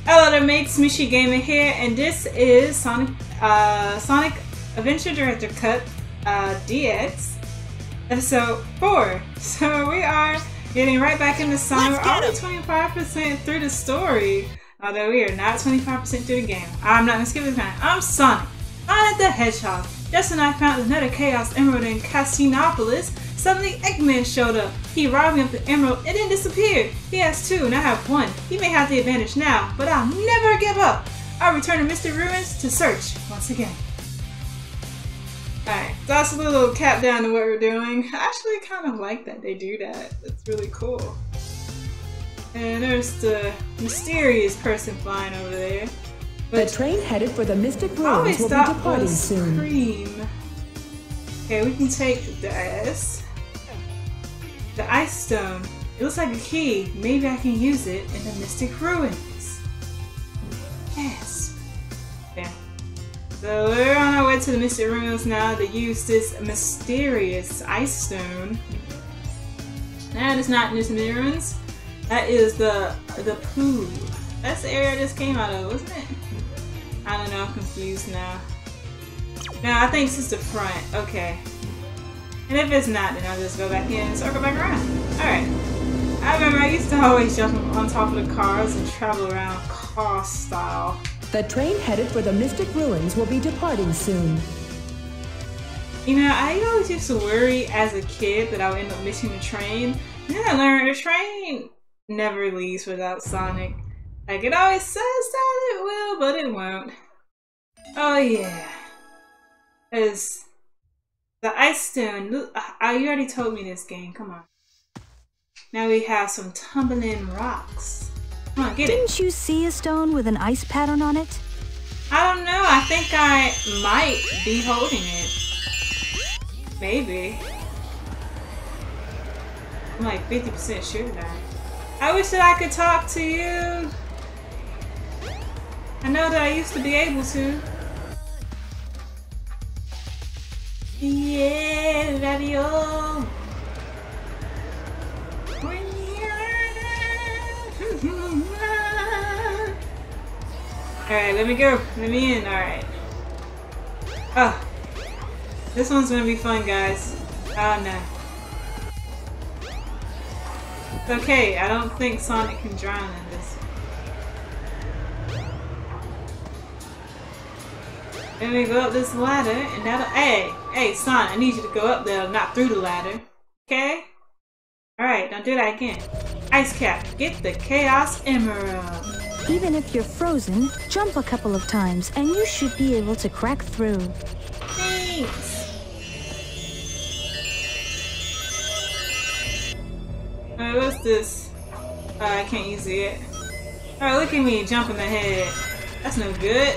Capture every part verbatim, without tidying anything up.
Hello there mates, Mishi Gamer here, and this is Sonic uh, Sonic Adventure Director Cut uh, D X episode four. So we are getting right back into Sonic. We're only twenty-five percent through the story, although we are not twenty-five percent through the game. I'm not gonna skip this time. I'm Sonic, Sonic the Hedgehog. Just when I found another Chaos Emerald in Casinopolis, suddenly Eggman showed up. He robbed me of the emerald and then disappeared. He has two and I have one. He may have the advantage now, but I'll never give up. I'll return to Mystic Ruins to search once again. Alright, that's a little cap down to what we're doing. I actually kind of like that they do that. That's really cool. And there's the mysterious person flying over there. But the train headed for the Mystic Ruins will be departing soon. Cream. Okay, we can take this. The Ice Stone. It looks like a key. Maybe I can use it in the Mystic Ruins. Yes. Yeah. So we're on our way to the Mystic Ruins now to use this mysterious Ice Stone. That is not Mystic Ruins. That is the the pool. That's the area I just came out of, wasn't it? I don't know, I'm confused now. No, I think this is the front. Okay. And if it's not, then I'll just go back in and circle back around. Alright. I remember I used to always jump on top of the cars and travel around car style. The train headed for the Mystic Ruins will be departing soon. You know, I always used to worry as a kid that I would end up missing the train. And then I learned the train never leaves without Sonic. Like, it always says that it will, but it won't. Oh yeah. Because the Ice Stone, look, uh, you already told me this game, come on. Now we have some tumbling rocks. Come on, get it. Didn't you see a stone with an ice pattern on it? I don't know, I think I might be holding it. Maybe. I'm like fifty percent sure now. I wish that I could talk to you. I know that I used to be able to. Yeah, radio. Alright, let me go. Let me in. Alright. Oh. This one's gonna be fun, guys. Oh no. It's okay. I don't think Sonic can drown in this. Let me go up this ladder, and that'll- Hey! Hey, Sonic, I need you to go up there, not through the ladder. Okay? Alright, now do that again. Ice Cap, get the Chaos Emerald. Even if you're frozen, jump a couple of times, and you should be able to crack through. Thanks! Alright, what's this? Oh, I can't use it. Alright, look at me jumping ahead. That's no good.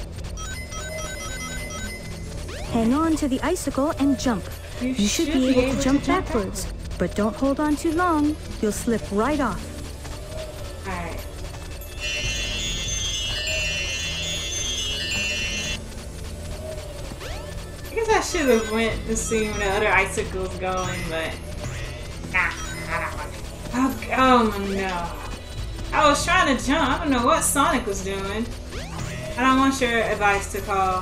Hang on to the icicle and jump. You, you should, should be able, able to jump, to jump backwards, backwards, but don't hold on too long. You'll slip right off. Alright. I guess I should have went to see when the other icicle's going, but nah, I don't want it. Oh, oh no. I was trying to jump. I don't know what Sonic was doing. I don't want your advice to call.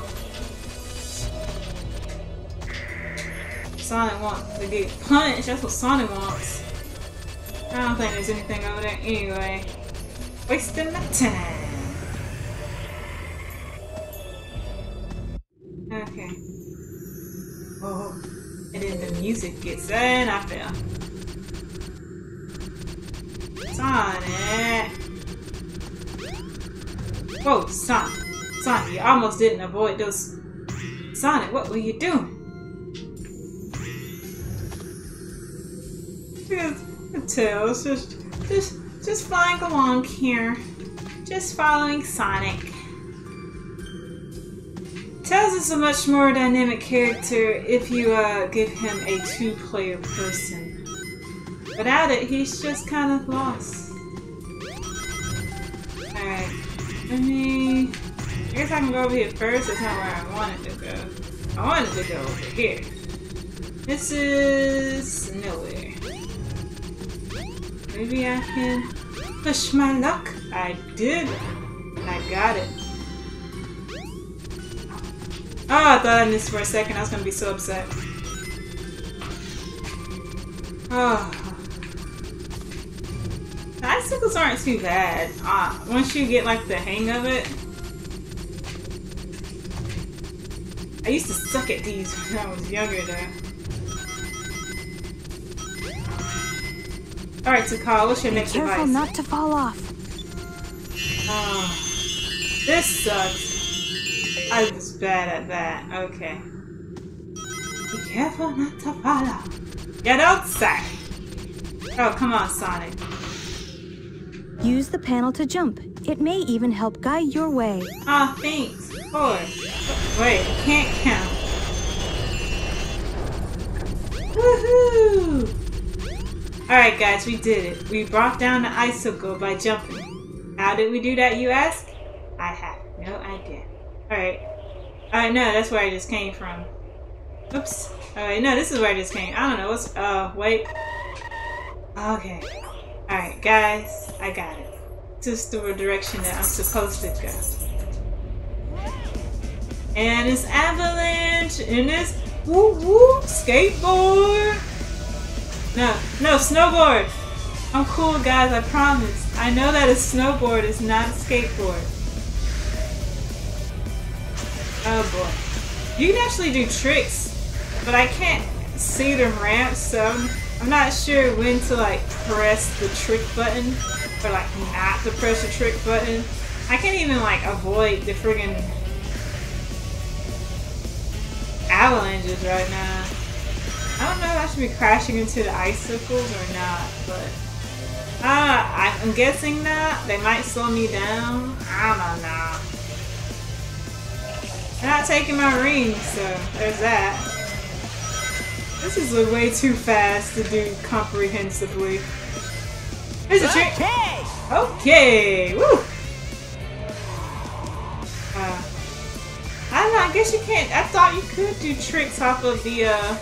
Sonic wants to get punched. That's what Sonic wants. I don't think there's anything over there anyway. Wasting my time. Okay. Oh, and then the music gets in. I fell. Sonic. Whoa, Sonic. Sonic, you almost didn't avoid those. Sonic, what were you doing? Tails, just, just, just flying along here, just following Sonic. Tails is a much more dynamic character if you uh, give him a two-player person. Without it, he's just kind of lost. Alright, let me. I guess I can go over here first. It's not where I wanted to go. I wanted to go over here. This is nowhere. Maybe I can push my luck. I did. And I got it. Oh, I thought I missed for a second. I was gonna be so upset. Oh. The icicles aren't too bad. Uh, once you get like the hang of it. I used to suck at these when I was younger though. Alright, Takal, what's your Be next careful advice? not to fall off. Oh, this sucks. I was bad at that. Okay. Be careful not to fall off. Get outside! Oh, come on, Sonic. Use the panel to jump. It may even help guide your way. Ah, oh, thanks. Four. Wait, can't count. Woohoo! Alright guys, we did it. We brought down the icicle by jumping. How did we do that, you ask? I have no idea. Alright. Alright, no, that's where I just came from. Oops. Alright, no, this is where I just came. I don't know, what's... Oh, wait. Okay. Alright, guys, I got it. This is the direction that I'm supposed to go. And it's avalanche, and it's woo woo skateboard. No, no, snowboard. I'm cool, guys, I promise. I know that a snowboard is not a skateboard. Oh boy. You can actually do tricks, but I can't see the ramps, so I'm, I'm not sure when to like press the trick button or like not to press the trick button. I can't even like avoid the friggin' avalanches right now. I don't know if I should be crashing into the icicles or not, but uh, I'm guessing not. They might slow me down. I don't know. They're not taking my rings, so there's that. This is way too fast to do comprehensively. Here's a trick. Okay. Okay. Woo. Uh, I don't know. I guess you can't. I thought you could do tricks off of the uh.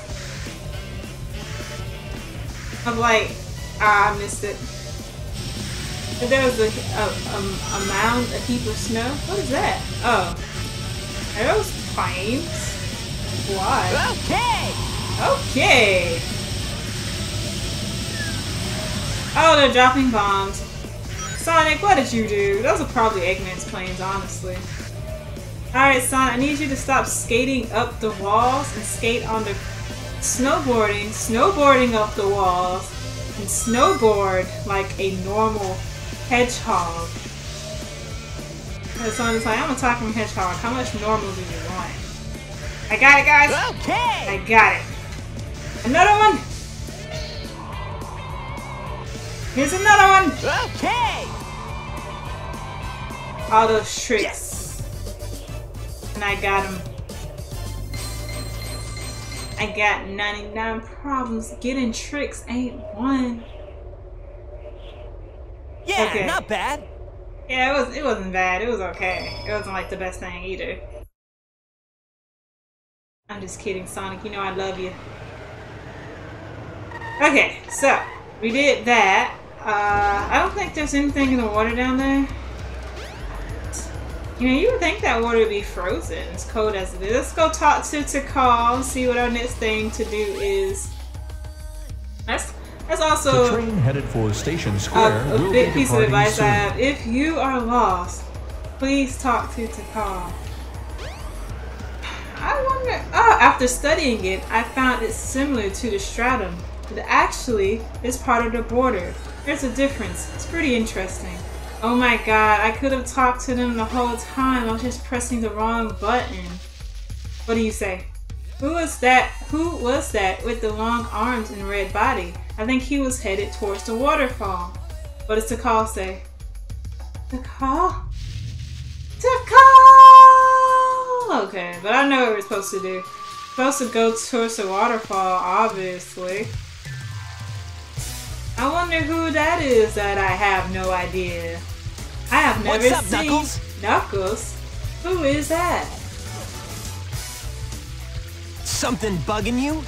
Of like, ah, I missed it. If there was a, a, a, a mound, a heap of snow. What is that? Oh. Are those flames? Why? Okay. Okay. Oh, they're dropping bombs. Sonic, what did you do? Those are probably Eggman's planes, honestly. Alright, Sonic, I need you to stop skating up the walls and skate on the snowboarding, snowboarding up the walls, and snowboard like a normal hedgehog. And Sonic's like, I'm a talking hedgehog. How much normal do you want? I got it, guys! Okay. I got it. Another one! Here's another one! Okay. All those tricks. Yes. And I got them. I got ninety-nine problems. Getting tricks ain't one. Yeah, Okay. not bad. Yeah, it was. It wasn't bad. It was okay. It wasn't like the best thing either. I'm just kidding, Sonic. You know I love you. Okay, so we did that. Uh, I don't think there's anything in the water down there. You know, you would think that water would be frozen. It's cold as it is. Let's go talk to Takal, see what our next thing to do is. That's that's also The train headed for Station a, Square a will big be piece of departing advice I soon. have. If you are lost, please talk to Takal. I wonder. Oh, after studying it, I found it similar to the stratum. It actually is part of the border. There's a difference. It's pretty interesting. Oh my god, I could have talked to them the whole time. I was just pressing the wrong button. What do you say? Who was that? Who was that with the long arms and red body? I think he was headed towards the waterfall. What does Takal say? Takal? Takal! Okay, but I know what we're supposed to do. We're supposed to go towards the waterfall, obviously. I wonder who that is that I have no idea. I have never What's up, seen Knuckles? Knuckles. Who is that? Something bugging you?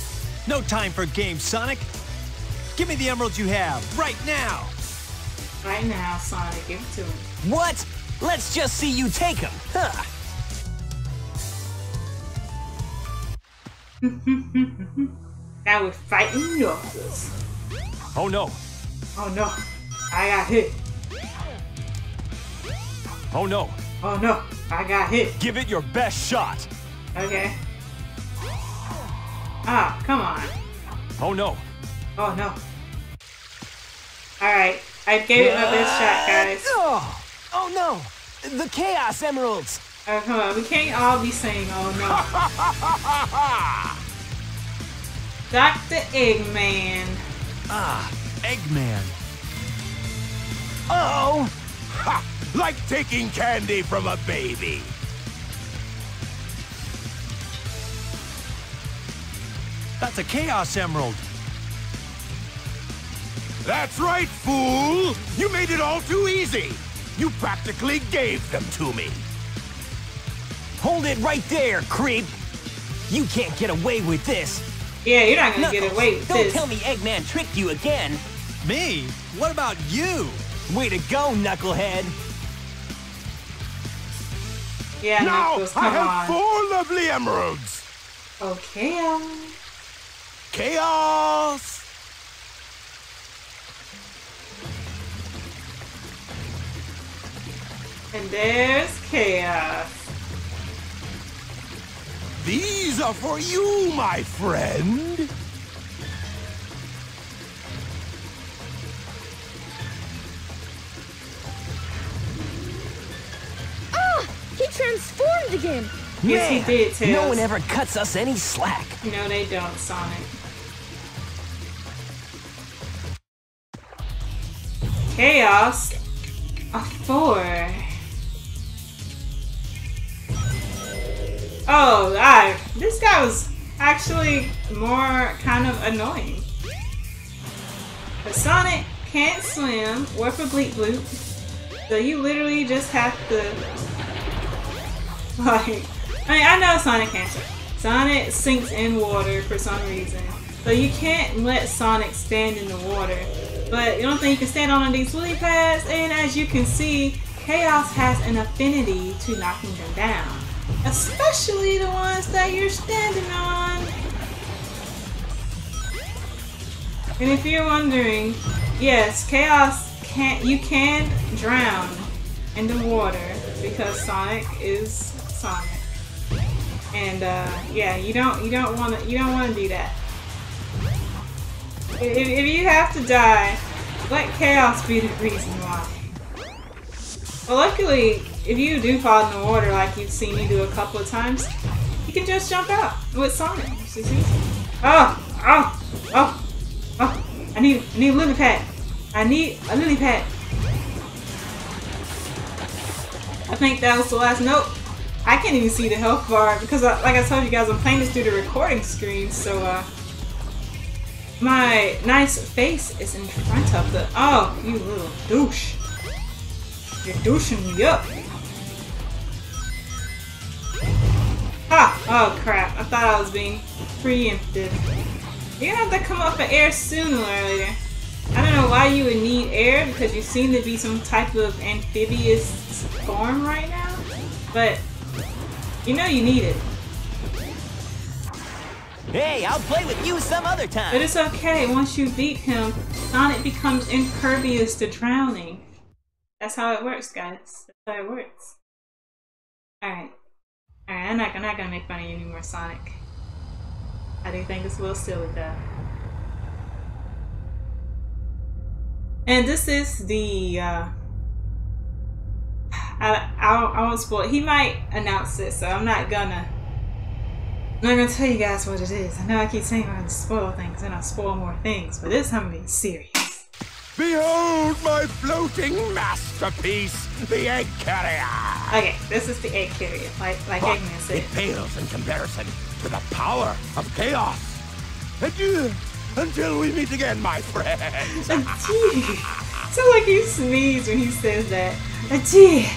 No time for games, Sonic. Give me the emeralds you have, right now. I right now, Sonic. Give it to him. What? Let's just see you take him. Huh. Now we're fighting Knuckles. Oh no. Oh no. I got hit. Oh no. Oh no. I got hit. Give it your best shot. Okay. Ah, come on. Oh no. Oh no. Alright. I gave it my best shot, guys. Oh, oh no. The Chaos Emeralds. Oh, come on. We can't all be saying, oh no. Doctor Eggman. Ah, Eggman. Uh-oh. Ha! Like taking candy from a baby. That's a Chaos Emerald. That's right, fool! You made it all too easy! You practically gave them to me! Hold it right there, creep. You can't get away with this. Yeah, you're not gonna Knuckles, get away with don't this. tell me Eggman tricked you again. Me? What about you? Way to go, Knucklehead. Yeah, Now Knuckles, I come have on. four lovely emeralds! Okay, um, Chaos! and there's Chaos. These are for you, my friend! Ah! He transformed again! Yes, he Man, did, Tails. no one ever cuts us any slack. No, they don't, Sonic. Chaos? A four. Oh, I, this guy was actually more kind of annoying. But Sonic can't swim or for Bleep Bloop, so you literally just have to, like, I mean, I know Sonic can't swim. Sonic sinks in water for some reason, so you can't let Sonic stand in the water. But you don't think you can stand on one of these lily pads, and as you can see, Chaos has an affinity to knocking them down. Especially the ones that you're standing on. And if you're wondering, yes, Chaos can you can drown in the water because Sonic is Sonic. And uh, yeah, you don't you don't want to you don't want to do that. If, if you have to die, let Chaos be the reason why. But luckily, if you do fall in the water like you've seen me do a couple of times, you can just jump out with Sonic. It's just easy. Oh, oh, oh, oh! I need, I need a lily pad. I need a lily pad. I think that was the last note. I can't even see the health bar because, I, like I told you guys, I'm playing this through the recording screen, so uh, my nice face is in front of the. Oh, you little douche! You're douching me up. Ah! Oh crap! I thought I was being preempted. You're gonna have to come up for air sooner or later. I don't know why you would need air because you seem to be some type of amphibious form right now, but you know you need it. Hey, I'll play with you some other time. But it's okay. Once you beat him, Sonic becomes impervious to drowning. That's how it works, guys. That's how it works. Alright. Alright, I'm not, I'm not gonna make fun of you anymore, Sonic. I do think it's a little silly, though. And this is the, uh... I, I, I won't spoil it. He might announce it, so I'm not gonna... I'm not gonna tell you guys what it is. I know I keep saying I'm gonna spoil things, and I'll spoil more things, but this time I'm being serious. Behold my floating masterpiece, the Egg Carrier! Okay, this is the egg carrier, like like But Eggman said. it pales in comparison to the power of chaos. Adieu, until we meet again, my friends. Adieu. Sounds like he sneezed when he says that. Adieu.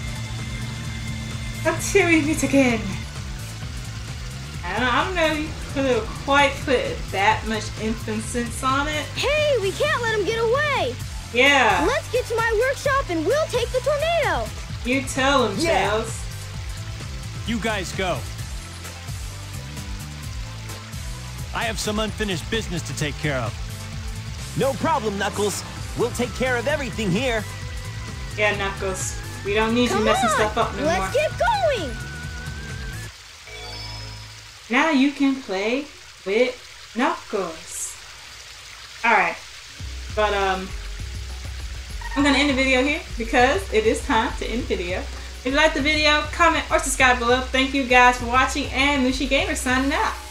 Until we meet again. I don't, I don't know if you could have quite put that much emphasis on it. Hey, we can't let him get away! Yeah. Let's get to my workshop and we'll take the tornado. You tell him, Yeah. Tails. You guys go. I have some unfinished business to take care of. No problem, Knuckles. We'll take care of everything here. Yeah, Knuckles. We don't need Come you messing on, stuff up no let's more. get going. Now you can play with Knuckles. Alright. But, um... I'm gonna end the video here because it is time to end the video. If you liked the video, comment or subscribe below. Thank you guys for watching, and Mushi Gamer signing out.